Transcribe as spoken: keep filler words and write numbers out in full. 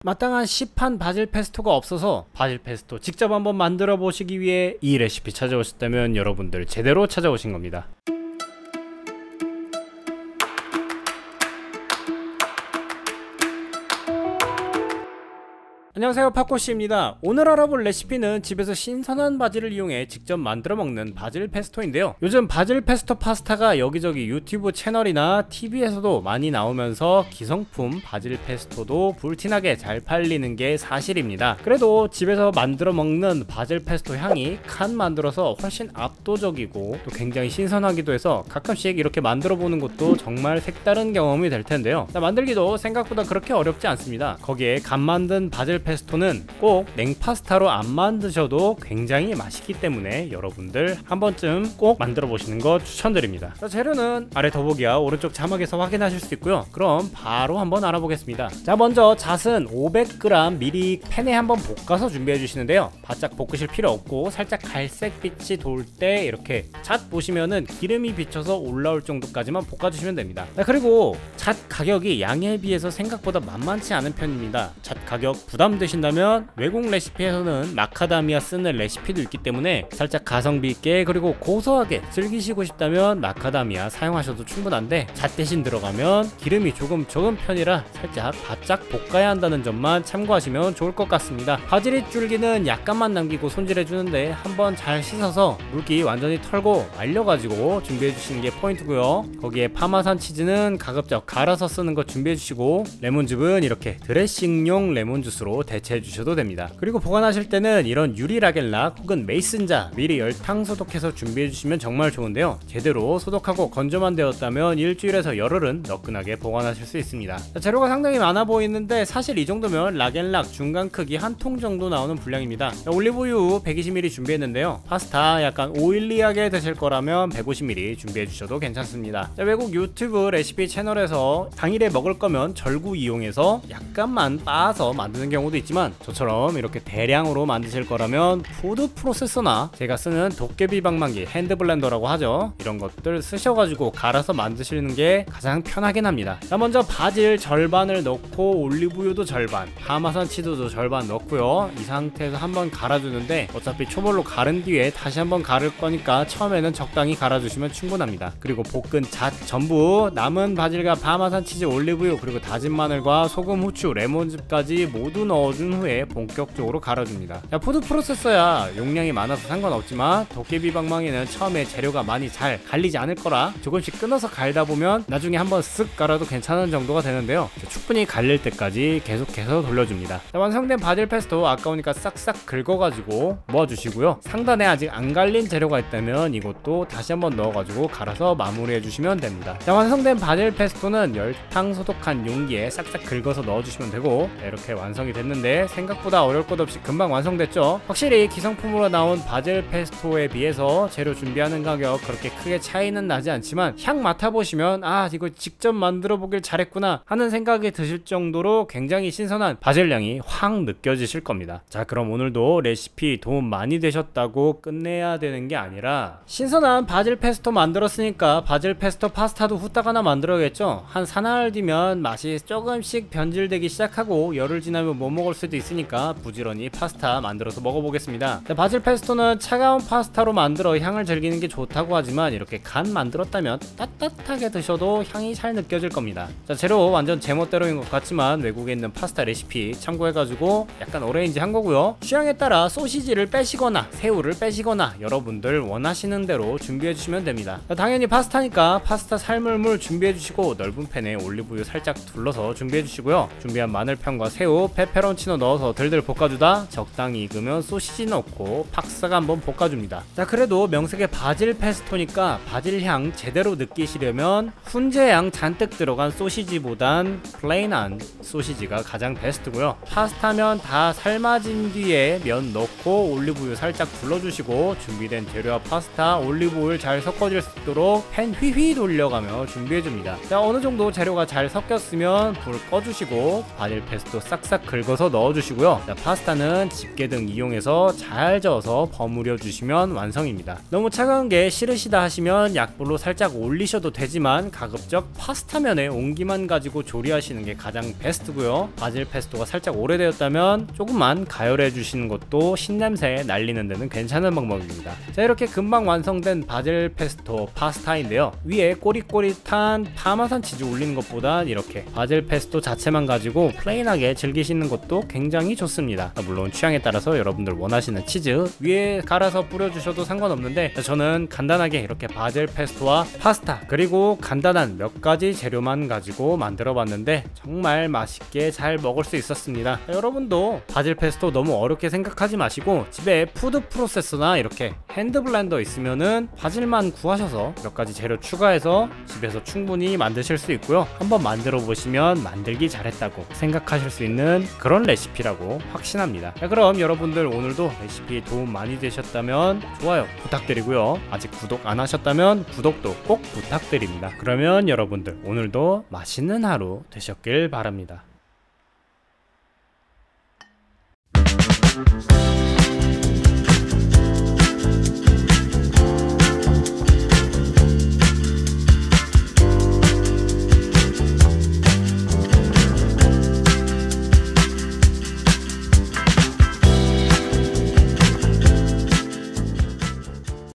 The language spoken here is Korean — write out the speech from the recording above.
마땅한 시판 바질 페스토가 없어서 바질 페스토 직접 한번 만들어 보시기 위해 이 레시피 찾아오셨다면 여러분들 제대로 찾아오신 겁니다. 안녕하세요, 팝코씨입니다. 오늘 알아볼 레시피는 집에서 신선한 바질을 이용해 직접 만들어 먹는 바질 페스토인데요. 요즘 바질 페스토 파스타가 여기저기 유튜브 채널이나 티비에서도 많이 나오면서 기성품 바질 페스토도 불티나게 잘 팔리는 게 사실입니다. 그래도 집에서 만들어 먹는 바질 페스토 향이 칸 만들어서 훨씬 압도적이고 또 굉장히 신선하기도 해서 가끔씩 이렇게 만들어 보는 것도 정말 색다른 경험이 될 텐데요. 만들기도 생각보다 그렇게 어렵지 않습니다. 거기에 간 만든 바질 페스토는 꼭 냉파스타로 안 만드셔도 굉장히 맛있기 때문에 여러분들 한 번쯤 꼭 만들어 보시는 거 추천드립니다. 자, 재료는 아래 더보기와 오른쪽 자막에서 확인하실 수 있고요. 그럼 바로 한번 알아보겠습니다. 자, 먼저 잣은 오백 그램 미리 팬에 한번 볶아서 준비해 주시는데요. 바짝 볶으실 필요 없고 살짝 갈색빛이 돌 때 이렇게 잣 보시면은 기름이 비쳐서 올라올 정도까지만 볶아주시면 됩니다. 자, 그리고 잣 가격이 양에 비해서 생각보다 만만치 않은 편입니다. 잣 가격 부담 되신다면 외국 레시피에서는 마카다미아 쓰는 레시피도 있기 때문에 살짝 가성비 있게 그리고 고소하게 즐기시고 싶다면 마카다미아 사용하셔도 충분한데 잣 대신 들어가면 기름이 조금 적은 편이라 살짝 바짝 볶아야 한다는 점만 참고하시면 좋을 것 같습니다. 바질 줄기는 약간만 남기고 손질해주는데 한번 잘 씻어서 물기 완전히 털고 말려가지고 준비해주시는 게 포인트고요. 거기에 파마산 치즈는 가급적 갈아서 쓰는 거 준비해주시고 레몬즙은 이렇게 드레싱용 레몬주스로 대체해 주셔도 됩니다. 그리고 보관하실 때는 이런 유리 라겔락 혹은 메이슨자 미리 열탕 소독해서 준비해 주시면 정말 좋은데요. 제대로 소독하고 건조만 되었다면 일주일에서 열흘은 너끈하게 보관하실 수 있습니다. 자, 재료가 상당히 많아 보이는데 사실 이 정도면 라겔락 중간 크기 한 통 정도 나오는 분량입니다. 자, 올리브유 백이십 밀리리터 준비했는데요. 파스타 약간 오일리하게 드실 거라면 백오십 밀리리터 준비해 주셔도 괜찮습니다. 자, 외국 유튜브 레시피 채널에서 당일에 먹을 거면 절구 이용해서 약간만 빻아서 만드는 경우도 있지만 저처럼 이렇게 대량으로 만드실 거라면 푸드 프로세서나 제가 쓰는 도깨비 방망이 핸드블렌더라고 하죠. 이런 것들 쓰셔가지고 갈아서 만드시는 게 가장 편하긴 합니다. 자, 먼저 바질 절반을 넣고 올리브유도 절반, 파마산 치즈도 절반 넣고요. 이 상태에서 한번 갈아주는데 어차피 초벌로 갈은 뒤에 다시 한번 갈을 거니까 처음에는 적당히 갈아주시면 충분합니다. 그리고 볶은 잣 전부 남은 바질과 파마산 치즈, 올리브유 그리고 다진 마늘과 소금, 후추, 레몬즙까지 모두 넣어준 후에 본격적으로 갈아줍니다. 자, 푸드 프로세서야 용량이 많아서 상관없지만 도깨비 방망이는 처음에 재료가 많이 잘 갈리지 않을 거라 조금씩 끊어서 갈다 보면 나중에 한번 쓱 갈아도 괜찮은 정도가 되는데요. 자, 충분히 갈릴 때까지 계속해서 돌려줍니다. 자, 완성된 바질 페스토 아까우니까 싹싹 긁어가지고 모아주시고요. 상단에 아직 안 갈린 재료가 있다면 이것도 다시 한번 넣어가지고 갈아서 마무리해 주시면 됩니다. 자, 완성된 바질 페스토는 열탕 소독한 용기에 싹싹 긁어서 넣어주시면 되고 자, 이렇게 완성이 됐는데 생각보다 어려울 것 없이 금방 완성됐죠. 확실히 기성품으로 나온 바질 페스토에 비해서 재료 준비하는 가격 그렇게 크게 차이는 나지 않지만 향 맡아보시면 아 이거 직접 만들어 보길 잘했구나 하는 생각이 드실 정도로 굉장히 신선한 바질 향이 확 느껴지실 겁니다. 자, 그럼 오늘도 레시피 도움 많이 되셨다고 끝내야 되는 게 아니라 신선한 바질 페스토 만들었으니까 바질 페스토 파스타도 후딱 하나 만들어야겠죠. 한 사나흘 뒤면 맛이 조금씩 변질되기 시작하고 열흘 지나면 못 먹을 수도 있으니까 부지런히 파스타 만들어서 먹어보겠습니다. 자, 바질 페스토는 차가운 파스타로 만들어 향을 즐기는 게 좋다고 하지만 이렇게 간 만들었다면 따뜻하게 드셔도 향이 잘 느껴질 겁니다. 자, 재료 완전 제멋대로인 것 같지만 외국에 있는 파스타 레시피 참고해가지고 약간 어레인지 한 거고요. 취향에 따라 소시지를 빼시거나 새우를 빼시거나 여러분들 원하시는 대로 준비해 주시면 됩니다. 자, 당연히 파스타니까 파스타 삶을 물 준비해 주시고 넓은 팬에 올리브유 살짝 둘러서 준비해 주시고요. 준비한 마늘편과 새우, 페페론치노 넣어서 들들 볶아주다 적당히 익으면 소시지 넣고 팍싹 한번 볶아줍니다. 자, 그래도 명색의 바질 페스토니까 바질 향 제대로 느끼시려면 훈제향 잔뜩 들어간 소시지보단 플레인한 소시지가 가장 베스트고요. 파스타면 다 삶아진 뒤에 면 넣고 올리브유 살짝 둘러주시고 준비된 재료와 파스타, 올리브오일 잘 섞어질 수 있도록 팬 휘휘 돌려가며 준비해줍니다. 자, 어느정도 재료가 잘 섞였으면 불 꺼주시고 바질 페스토 싹싹 긁어 집어서 넣어주시고요. 자, 파스타는 집게 등 이용해서 잘 저어서 버무려 주시면 완성입니다. 너무 차가운 게 싫으시다 하시면 약불로 살짝 올리셔도 되지만 가급적 파스타면에 온기만 가지고 조리하시는 게 가장 베스트고요. 바질 페스토가 살짝 오래되었다면 조금만 가열해 주시는 것도 신냄새 날리는 데는 괜찮은 방법입니다. 자, 이렇게 금방 완성된 바질 페스토 파스타인데요. 위에 꼬릿꼬릿한 파마산 치즈 올리는 것보단 이렇게 바질 페스토 자체만 가지고 플레인하게 즐기시는 것도 굉장히 좋습니다. 물론 취향에 따라서 여러분들 원하시는 치즈 위에 갈아서 뿌려주셔도 상관없는데 저는 간단하게 이렇게 바질 페스토와 파스타 그리고 간단한 몇 가지 재료만 가지고 만들어 봤는데 정말 맛있게 잘 먹을 수 있었습니다. 여러분도 바질 페스토 너무 어렵게 생각하지 마시고 집에 푸드 프로세서나 이렇게 핸드 블렌더 있으면은 바질만 구하셔서 몇 가지 재료 추가해서 집에서 충분히 만드실 수 있고요. 한번 만들어 보시면 만들기 잘했다고 생각하실 수 있는 그런 레시피라고 확신합니다. 자, 그럼 여러분들 오늘도 레시피 도움 많이 되셨다면 좋아요 부탁드리고요. 아직 구독 안 하셨다면 구독도 꼭 부탁드립니다. 그러면 여러분들 오늘도 맛있는 하루 되셨길 바랍니다.